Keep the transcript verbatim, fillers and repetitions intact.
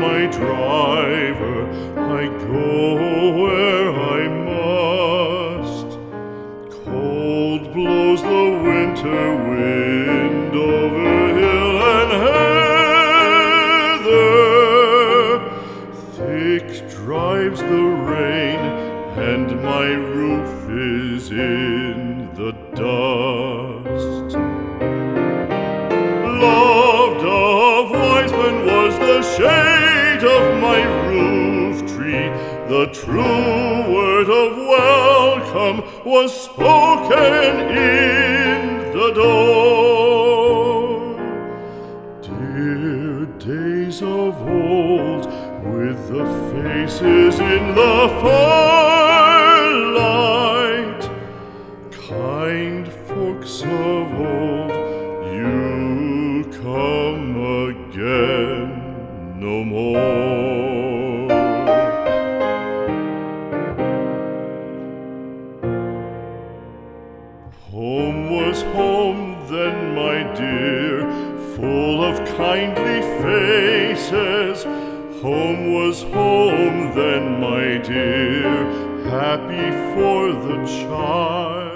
my driver, I go where I must. Cold blows the winter wind over hill and heather. Thick drives the rain, and my roof is in the dust. Loved of wise men was the shade of my roof tree. The true word of welcome was spoken in the door. Dear days of old, with the faces in the firelight, kind folks of old, you come again no more. Home was home then, my dear, full of kindly faces. Home was home then, my dear, happy for the child.